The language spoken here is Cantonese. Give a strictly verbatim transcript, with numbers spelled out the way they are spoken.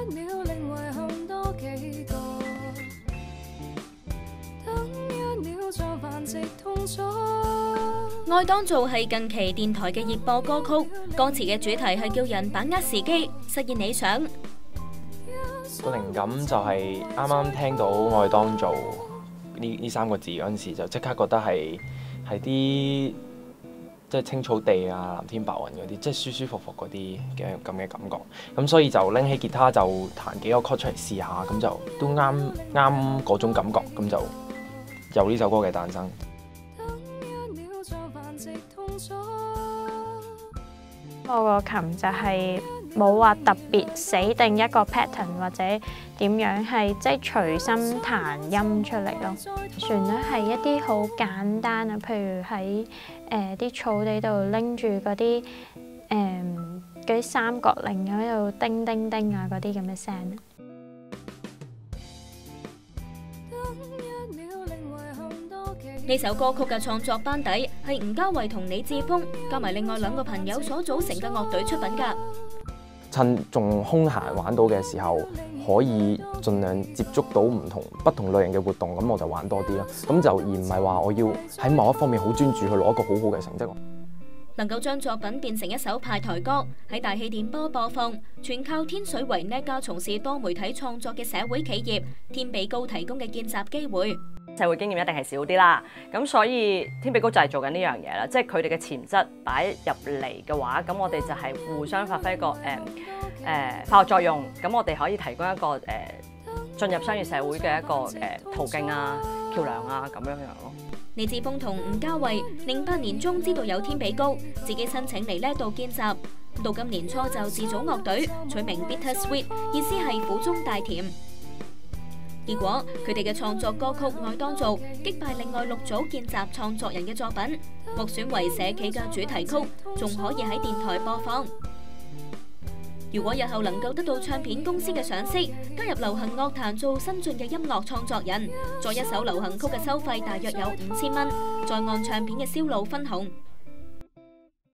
愛當造係近期電台嘅熱播歌曲，歌詞嘅主題係叫人把握時機，實現理想。 個靈感就係啱啱聽到愛當造呢呢三個字嗰陣時，就即刻覺得係係啲即係青草地啊、藍天白雲嗰啲，即係舒舒服服嗰啲嘅咁嘅感覺。咁所以就拎起吉他就彈幾個 chord 出嚟試下，咁就都啱啱嗰種感覺，咁就有呢首歌嘅誕生。 我個琴就係冇話特別死定一個 pattern 或者點樣，係即係隨心彈音出嚟咯。旋律係一啲好簡單啊，譬如喺誒啲草地度拎住嗰啲誒嗰啲三角鈴喺度叮叮叮啊嗰啲咁嘅聲。 呢首歌曲嘅創作班底係吳家衛同李志峰，加埋另外兩個朋友所組成嘅樂隊出品㗎。 趁仲空閒玩到嘅時候，可以盡量接觸到唔同不同類型嘅活動，咁我就玩多啲啦。咁就而唔係話我要喺某一方面好專注去攞一個好好嘅成績。 能夠將作品變成一首派台歌，喺大氣電波播放，全靠天水圍呢家從事多媒體創作嘅社會企業天比高提供嘅見習機會。 社會經驗一定係少啲啦，咁所以天比高就係做緊呢樣嘢啦，即係佢哋嘅潛質擺入嚟嘅話，咁我哋就係互相發揮一個誒誒化學作用，咁我哋可以提供一個誒進入商業社會嘅一個誒途徑啊、橋梁啊咁樣樣咯。 李志峰同吳家衛零八年中知道有天比高，自己申請嚟呢度見習，到今年初就自組樂隊，取名 Bitter Sweet， 意思係苦中帶甜。結果佢哋嘅創作歌曲《愛當造》擊敗另外六組見習創作人嘅作品，獲選為社企嘅主題曲，仲可以喺電台播放。如果日後能夠得到唱片公司嘅賞識，加入流行樂壇做新進嘅音樂創作人，再一首流行曲嘅收費大約有五千蚊，再按唱片嘅銷路分紅。